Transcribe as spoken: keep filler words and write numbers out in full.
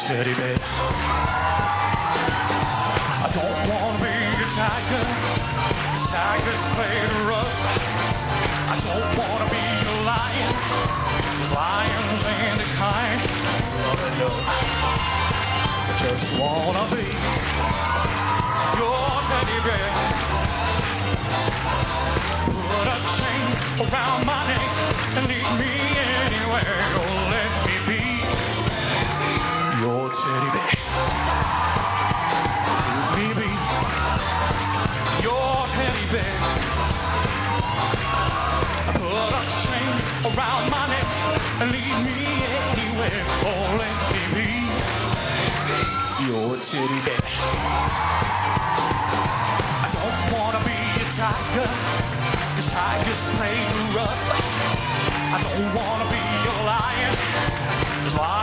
teddy bear. I don't wanna be a tiger, 'cause tigers play the rough. I don't wanna be a lion, 'cause lions ain't the kind of love. I just wanna be your teddy bear. Put a chain around my neck and lead me anywhere. Oh, let me be your teddy bear. Let me be your teddy bear. Put a chain around my neck and lead me anywhere. Oh, let me be your teddy bear. I don't wanna be a tiger, 'cause tigers play rough. I don't wanna be a lion, 'cause lions